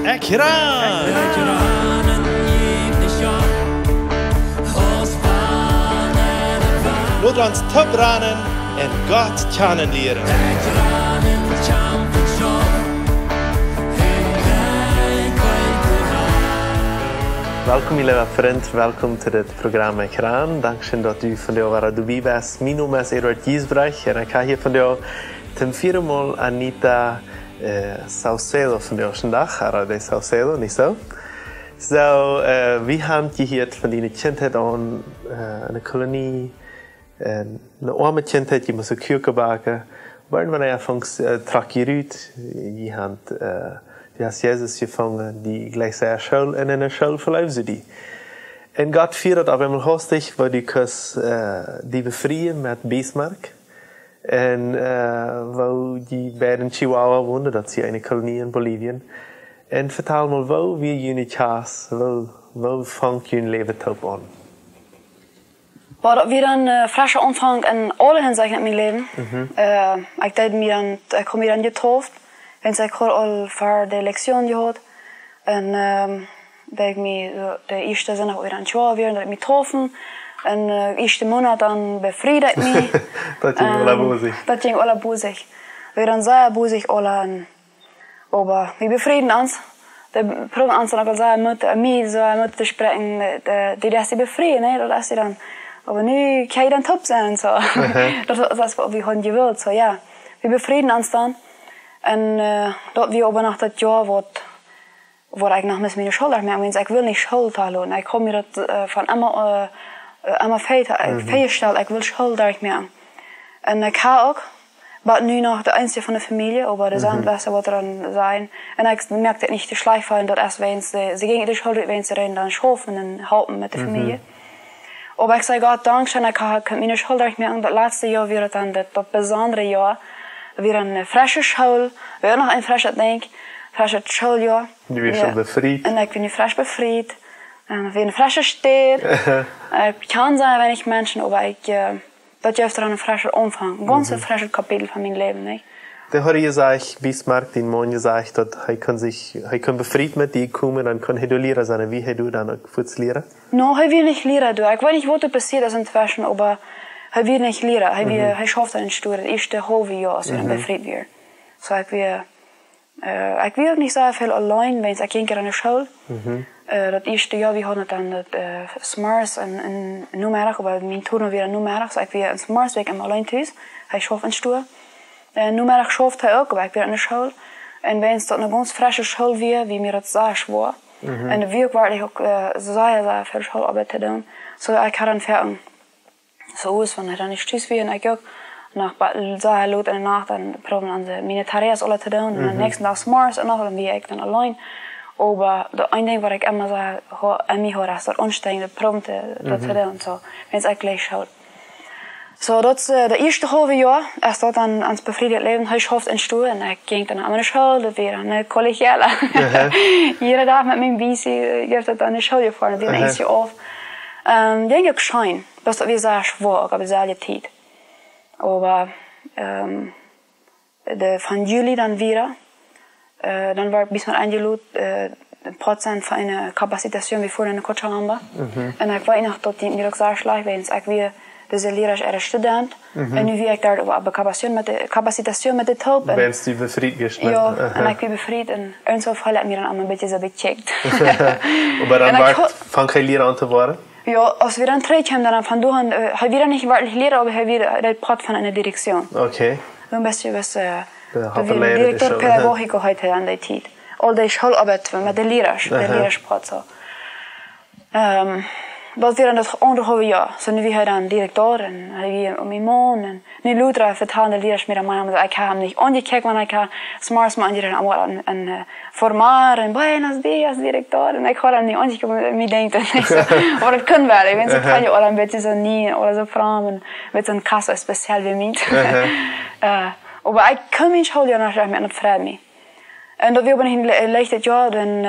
Ekran! Låt ons topranen en Gott kennenlernen. Welkom lieve vriend, welkom to dit programma Ekran. Dankzij dat u vandaag waar du bent. Mijn naam is Edward Giesbrecht en ik ga hier vandaag ten vierde maal Anita Saucedo vandaag vandaag. Arade Saucedo, niet zo? Zo, we hebben hier van die kindheid aan een kolonie, een arme kindheid, je moet een keuken baken. Waarin we aanvangs trak je uit, je hebt die has Jezus gevangen, die gleich sehr school en in een school verleefde ze die. En God viert op eenmaal hostig, waar die kus die bevrijen met Bismarck. En waar die beiden Chihuahua woonden, dat is een kolonie in Bolivien. En vertel mal, waar wie jullie thuis, waar vangt jullie leven op aan? Waar weer een frisse omvang en alle inzichten in mijn leven. Ik kom hier aan je hoofd. En ik heb al voor de lektion gehad. En ben ik me de eerste zin weer aan het jaar weer, dat ik me getroffen. En de eerste maand dan bevrijd me. Dat ging alle boezig. Dat ging alle boezig. We dan zeer boezig alle. Maar we bevrieden ons. De proeven ons dan ook al met mij zo te spreken. Die is bevrieden, dat is dan. Maar nu kan je dan top zijn zo. Dat is wat we gewoon gewild zo ja. We bevrieden ons dan. En dat we op nacht dat jaar wordt ik nog met mijn schuldig meer. Want ik wil niet schuld halen. Ik kom hier dat van allemaal feiten stellen. Ik wil schuldig meer. En ik ga ook. Maar nu nog de einzige van de familie. Over de zandwasser wat er dan zijn. En ik merkte niet te schleifen. Dat als ze gingen de schuld wens erin dan schoven en helpen met de familie. Maar ik zei God dankzij. Ik ga mijn schuldig meer. Dat laatste jaar weer het dan dat bijzondere jaar. Weer een frisse school, weer nog een frisse denk, frisse schooljaar. Nu is je bevrijd. En ik ben nu fris bevrijd. En weer een frisse stad. Ik kan zijn weinig mensen, maar dat geeft er een frisse omvang. Een ganz frisse kapitel van mijn leven. Nee? De hoor je zegt, Bismarck, die man zegt dat hij kan bevrijd met die komen, dan kan hij leren zijn. Wie hij doet dan ook voets leren? No, hij wil niet leren doen. Ik weet niet wat er passiert is intussen, maar hij wil niet leren. Hij schafft een stoer. Het eerste halve jaar als hij dan bevrijd weer. So ik wil ook niet zo veel alleen, want ik ging keer aan de school. Dat eerste jaar we hadden dan dat smars en nummerig, maar mijn toer weer een nummerig. So ik weer een smars week alleen thuis. Hij schaft een stoer. Nummerig schaft hij ook, maar ik weer aan de school. En bij ons dat een ganz frisse school weer, wie mir dat zo zwaar. En de week waar ik ook zeer veel schoolarbeit te doen. So ik had een verder. Zo is van dan is thuis weer en ik ook nog zo laat in de nacht dan proberen aan de militairs alle te doen en de nächste dag s'morgens en nog dan weer ik dan alleen. Maar de een ding waar ik immer zo aan mij hoor is dat onstengende proberen dat te doen zo. Wens ik gleich schaut. Zo dat is de eerste halve jaar als dat dan ans bevrijd leven hij schaft in stoel en ik ging dan aan de school dat weer een collegiale. Iedere dag met mijn bici geeft het aan de school je voor dat een eentje af. Denk ik schijn. Dat is weer zo schwer op dezelfde tijd. Maar van juli dan weer, dan war ik bisher eingeladen, een procent van een capacitatie wie voor in de Cochabamba. En ik weet nog dat die mir ook zo schlecht was. Ik weer deze leraar student. En nu weer ik daar op capacitatie met de top. Ben je bevrijd geweest? Ja, en ik ben bevrijd en een zo geval heb ik me dan een beetje zo gecheckt. Maar dan vang je leraar aan te worden? Ja, als we dan terugkomen dan van doen, hij weer niet werkelijk leren, maar hij weer dat praat van een directie. Oké. Een beetje was de directeur pedagogico heute aan die tijd. Al die schoolarbeit met de leraars praat zo. Dat weer in het onderhouden jaar. Zo nu weer hij dan directeur en hij weer om mijn man en nu Lutra vertellen de leraars meer aan mij, maar ik heb hem niet aangekeken, want ik heb smart man die allemaal een formaar en buenos dias directeur en ik had hem niet aangekeken, me denkt maar dat kan wel. Ik weet kan je al een beetje zo niet, of zo vragen met een kassa speciaal wie mij. Maar ik kan mijn schooljaar nog met een vriend mee. En dat weer ben ik leicht het jaar dan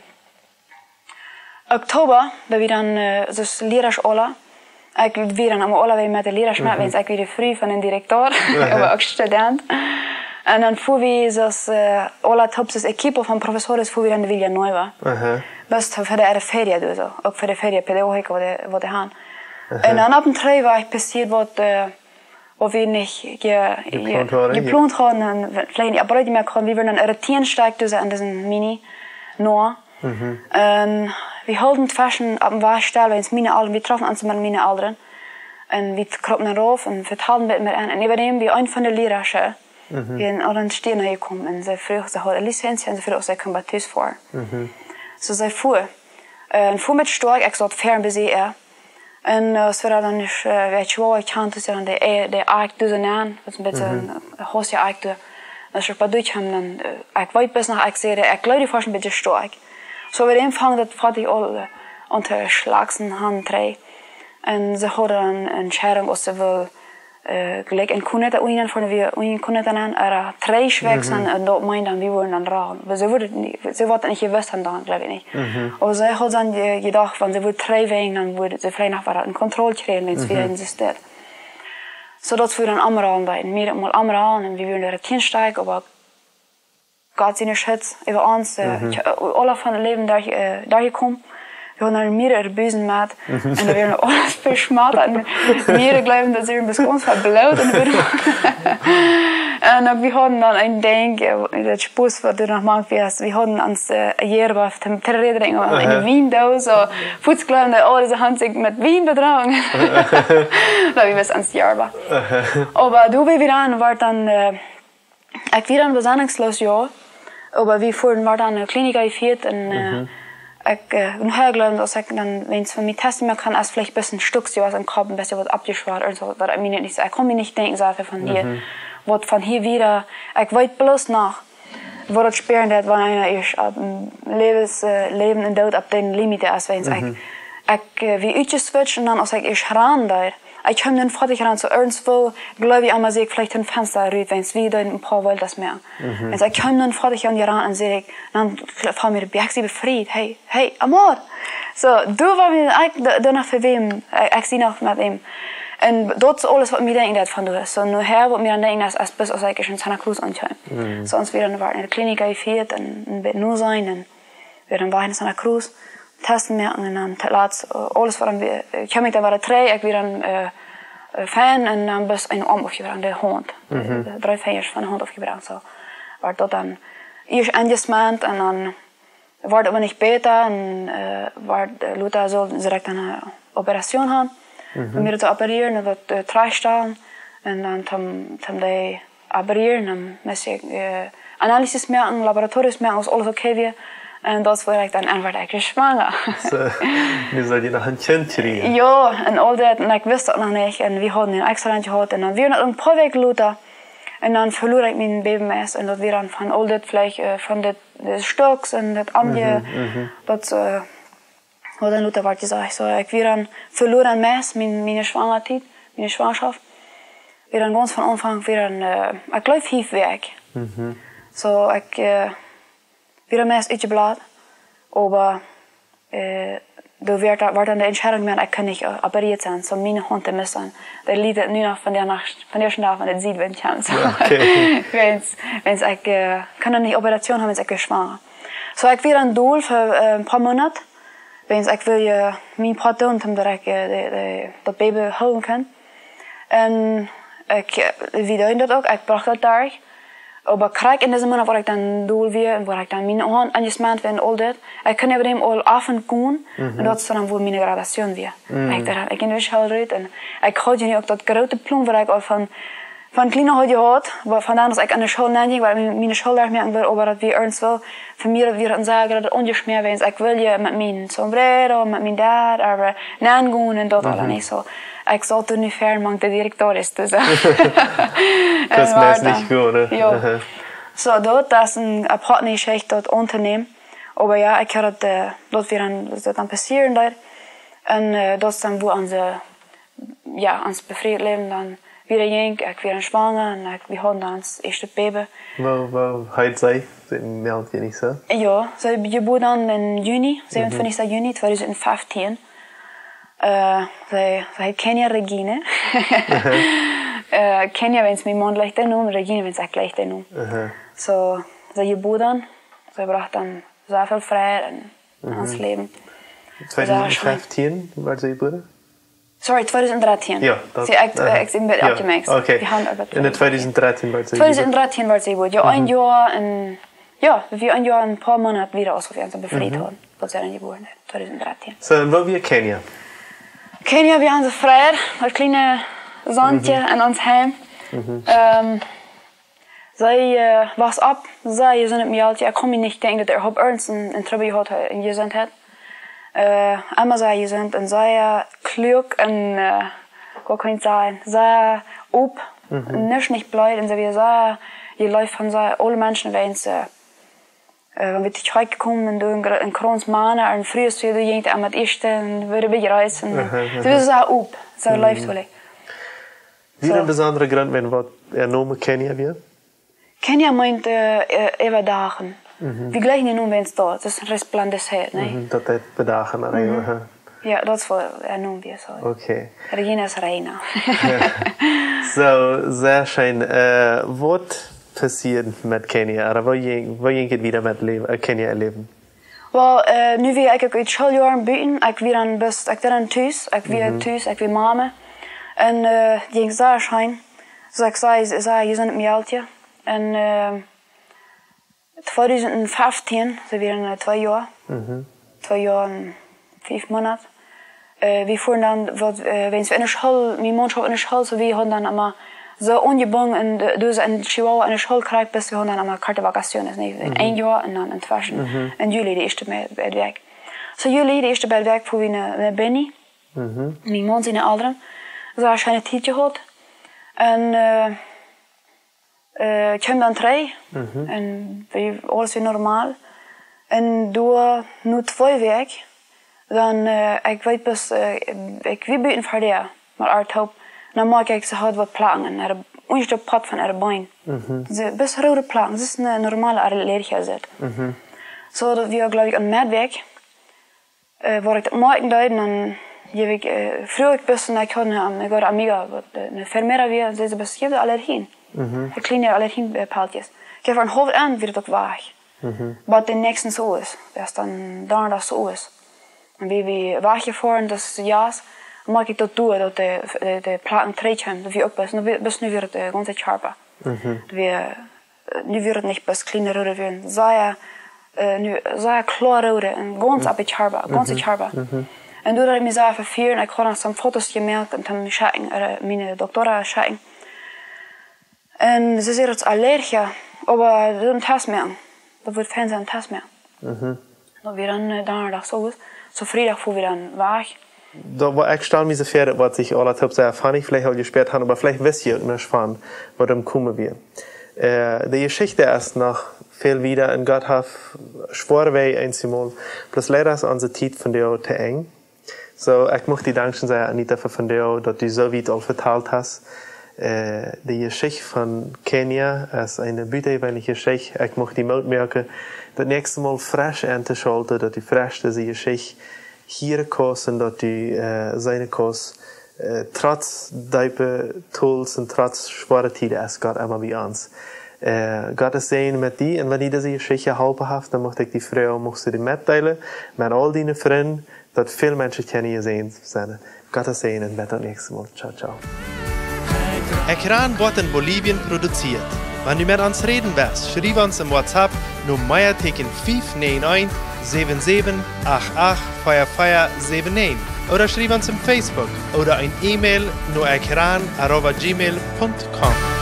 oktober, dat we dan dus leraars alle. Ik weer dan allemaal met de leraars, want ik weer de vrij van een directeur, maar ook student. En dan fuhr vi zoals alla topses equipo van professores fuhr vi dan de Villanueva. Best för det är ferie då så. Och för det ferie pedagogik vad det han. En dan op een 3 var ik passiert wat vi nicht geplant hadden en vielleicht nicht aber mehr kann wir dann irritieren steigt dus an diesen Mini Noah. En we hielden fashion op een waarstelle bij ons mine allen. We troffen ons met mine ouderen. En we kropen erop en vertelden met me aan. En even wie een van de leraars die in een steden naar je komt. En ze vroeg, ze hadden licentie en ze vroeg, ze kan bij thuis voor. Zo zij voer. En voer met stork, ik zat ver bezig. En ze waren dan niet, weet je wel, ik had dus dan de aak dus aan. Dat is een beetje een hoosje aak. Als ik wat doe, dan ik weet best nog, ik zei, ik leid die vast een beetje stork. Zo bij de vang dat had ik al unterschlagsen hand trei. En ze hadden dan een scheiding als ze wil gelijk een kuneta uinen voor de uinen kuneta aan er trei schweks en dat mijn dan wie worden dan raar. Ze worden niet gewust dan geloof ik niet. Maar ze had dan gedacht van ze wordt trei wegen dan wordt ze vrij nog wat een controle krijgen eens weer in systeem. Zodat we dan allemaal bij meer mal allemaal en we willen er het insteigen, maar Gott seine Schutz über uns. Alle von dem Leben da gekommen. Wir haben mehrere Bösen gemacht. Und wir werden alles verschmatt. Und wir glauben, dass wir bis uns verblaut. Und wir haben dann ein Ding, das Spaß, was du noch magst, wir haben uns hier auf dem Terrorring in Wien da, so Fußglauben, alle diese Hand mit Wien betragen. Da wir bis ans Jahr war. Aber du, wie wir dann, war dann, ich wieder ein besanningslos Jahr. Aber wir fuhren war dann in der Klinik geführt und ich habe geglaubt, dass ich dann, wenn es von mir testen mehr kann, als vielleicht ein bisschen Stück, so was im Kopf, ein bisschen was abgeschwart oder so, was ich mir nicht, ich kann mir nicht denken, so von hier, was von hier wieder, ich weiß bloß noch, wo das Sperren hat, wenn einer ist, ab Leben und Tod ab den Limite ist, wenn ich wie ausgeswitcht und dann, als ich ran da, ich komme dann fertig ran zu irgendwo, glaube ich einmal sehe ich vielleicht ein Fenster rührt, wenn es wieder ein paar Volt das mehr. Also ich komme dann fertig an die ran und sehe ich, dann fahren wir die sie befreit, hey, Amor. So, du war mir danach für wem, ich sehe noch mit ihm. Und dort ist alles, was mir denken von du. So, nur her, was mir dann denken, als bis als ich in Santa Cruz ankomme. Sonst wir dann in der Klinik geführt und wird nur sein und wir dann waren in Santa Cruz. Testen merken en dan laatst alles wat dan ik heb dan waren 3 ik weer een fan en dan best een opgebracht de hond 3 vingers van de hond opgebracht zo waar dat dan eerst eingesmaand en dan wordt het niet beter en waar Luther zo direct een operatie gaan om meer te opereren en dat treistaan en dan tam de opereren en met analyses merken laboratoriums merken als alles oké weer. En dat was ik dan eigenlijk zwanger. Nu zou je nog een kind krijgen? Ja, en al dat. En ik wist dat nog niet. En we hadden een extra gehad. En dan weer een paar weken later. En dan verloor ik mijn babymes. En dat weer dan van al dat vlees, van de stuks en dat andere. Dat wat dan later werd gezegd. So, ik weer dan verloor een mes, mijn zwangerschap. Weer dan ganz van aanvang weer een, ik geloof hief weg. So, ik... Wieder meist uitgeblaad, aber da war dann die Entscheidung mehr, ich kann nicht operiert sein, so meine Hunde müssen. Der liegt nur noch von der ersten Tag, wenn das sieht, wenn ich kann. So. Okay. Wenn's ich kann dann nicht Operation haben, wenn ich schwanger. So ich wieder ein Doel für ein paar Monate, wenn ich will mein Paar tun, damit ich das Baby holen kann. Und ich wieder in das auch, ich brauche das da. Aber krijg in deze maand waar ik dan doel weer, waar ik dan mijn hand angesmaand ben, al dat. Ik kan even al af en gaan. En dat is dan voor mijn gradatie weer. Ik in de school reed en ik had je ook dat grote plan waar ik al van kleine had gehad. Vandaan als ik aan de school nadenk, waar mijn schooldag merken wil, maar dat weer ergens wel voor mij weer een zaak dat ongesmeerd is. Ik wil je met mijn sombrero, met mijn dad, maar nagaan en dat al niet zo. Ik zal toen niet ver, maar de directeur is dus. Dat is meest niet goed, hè? Ja. So, dat is een partnerschaft, dat ondernemen. Maar ja, ik had dat weer dan passeren daar. En dat is dan waar ons bevrijd leven dan weer ging. Ik weer zwanger en we hadden dan ons eerste baby. Waar heet zij? Meldt je niet zo? Ja, ze geboren dan in juni, 27 juni 2015. Zij heet Kenia Regine. Kenia, wenn es mir Mann gleich den um, Regina, wenn es auch gleich den um. So, je Budern, so braucht dann sehr viel Freiheit in uns Leben. 2015 war sie Bruder? Sorry, 2013. Ja, dat... Ik ben opgemaakt. Oké. In 2013 war sie 2013 war sie Bruder. Ja, ein Jahr en... Ja, wir ein Jahr, ein paar Monate wieder ausgeführt und befreit haben. Das war dann geboren, 2013. So, und wo wir Kenia? Kenia, wir haben so frei, ein kleines Sandje in uns Heim. Zij was ab, zij zijn het mij altijd, ik kon me niet denken dat op ernst een trouble had in je zin had. Einmal zij je zin en zij klug en wat kan ik zeggen, zij op, niet blij en zij zei, je leeft van zij, alle mensen weten, wenn wir dich heute kommen und du in Krons Mana und früher du jemand am ersten und würde wir reisen. So ist es auch up, so läuft es. Wie ein besonderer Grund, wenn wir Name Kenia wir? Kenia meint Eva Dagen. Wie gleich nicht nur wenn es da, das ist resplandescent, ne? Dat het bedagen naar Eva. Ja, dat is wat noemen we zo. Okay. Regina is Reina. So, sehr schön. Wat passiert met Kenia? Oder wo ging wieder met Kenia erleben? Wel, nu weer ik uit schooljaar buiten, ik weer aan best, ik weer thuis, ik weer thuis, ik weer mama. En ging zeer schijn. Dus ik zei, je bent mijn oudje. En 2015, ze weer 2 jaar. 2 jaar en 5 maanden. We voeren dan, wenn we in de school, mijn man school in de school, so we hadden dan allemaal zo ongebangen en dus in Chihuahua in de school krijgt, bis we hadden dan allemaal karte vacaciones. In 1 jaar en dan in 2 in juli de eerste bij het werk. Zo juli de eerste bij het werk voor we naar Benny. Mijn man zijn ouderen. Zo had hij een tijdje gehad. En kwam dan 3. En alles weer normaal. En door nu 2 weken. Dan, ik weet pas, ik weet buiten voor die, maar aardhoop. Dan maak ik ze hard wat plagen, er een pad van haar been. Best rode plagen, dat is een normale allergie zit. Zo dat we geloof ik een maatwerk, waar ik dat maken deed, dan heb ik vroeg ik best naar ik had een amiga, een fermera weer, ze best geeft allergieën, kleine allergiepaaltjes. Ik heb een hoofd aan weer dat waag, wat de nächsten zo is, dat dan daar dat zo is. En we wachten voor en dat is jaas. Dan maak ik dat door, dat de platen treedje, dat we ook best nu weer het ganze charpa. Nu weer het niet best kleine rode weer. Nu zij klaarrode en ganze op het charpa, ganze charpa. En doordat ik mezelf vervier en ik had dan zo'n foto's gemaakt en dan mijn doktora schaken. En ze zei dat het allergie, maar dat is een test meer. Dat wordt fijn zijn test meer. Dat we dan daar zo is. So vrijdag voor we dan weg. Ich stelle mir so vor, was ich alle habe sehr erfahren, vielleicht auch gesperrt habe, aber vielleicht wisst ihr nicht von, warum kommen wir. Die Geschichte ist noch viel wieder und Gott hat schwor weh einmal. Plus leider ist unsere Zeit von dir zu eng. So, ich möchte dir danken sehr, Anita, von dir, dass du so weit all verteilt hast. Die Geschichte von Kenia ist eine büteweilige Geschichte. Ich möchte die Mut merken, das nächste Mal frisch einzuschalten, dass die frisch diese Geschichte hier kosten, dass die seine Kost trotz deiner Tools und trotz schwerer Zeiten ist Gott immer bei uns. Gott ist sehen mit dir und wenn die diese Geschichte halten hat, dann möchte ich die Frau möchte die mitteilen mit all deinen Freunden, dass viele Menschen kennen sehen sind. Gott ist sehen und bis zum nächsten Mal. Ciao, ciao. Ekran wird in Bolivien produziert. Wenn du mit uns reden willst, schreib uns im WhatsApp nur Meierteken 591 77 88 4479 oder schreib uns im Facebook oder ein E-Mail nur ekran@gmail.com.